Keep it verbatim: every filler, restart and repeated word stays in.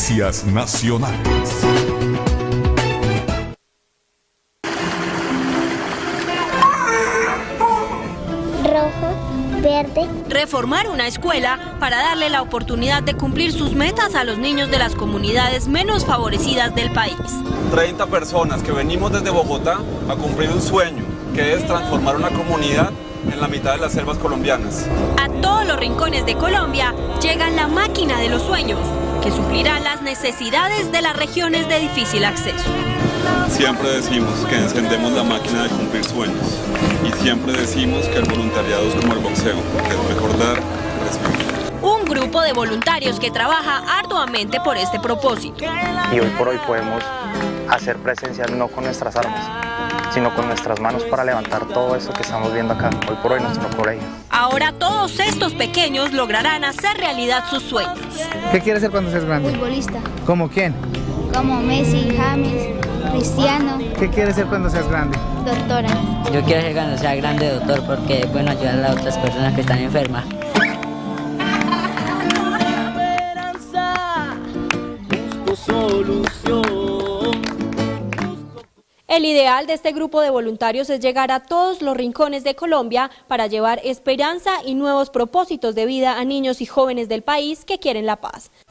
Noticias Nacionales. Rojo, verde. Reformar una escuela para darle la oportunidad de cumplir sus metas a los niños de las comunidades menos favorecidas del país. treinta personas que venimos desde Bogotá a cumplir un sueño, que es transformar una comunidad en la mitad de las selvas colombianas. A todos los rincones de Colombia llega la máquina de los sueños, que suplirá las necesidades de las regiones de difícil acceso. Siempre decimos que encendemos la máquina de cumplir sueños y siempre decimos que el voluntariado es como el boxeo, que es mejor dar que recibir. Un grupo de voluntarios que trabaja arduamente por este propósito. Y hoy por hoy podemos hacer presencia no con nuestras armas, sino con nuestras manos para levantar todo esto que estamos viendo acá, hoy por hoy en nuestro colegio. Ahora todos estos pequeños lograrán hacer realidad sus sueños. ¿Qué quieres ser cuando seas grande? Futbolista. ¿Cómo quién? Como Messi, James, Cristiano. ¿Qué quieres ser cuando seas grande? Doctora. Yo quiero ser cuando sea grande doctor porque es bueno ayudar a otras personas que están enfermas. El ideal de este grupo de voluntarios es llegar a todos los rincones de Colombia para llevar esperanza y nuevos propósitos de vida a niños y jóvenes del país que quieren la paz.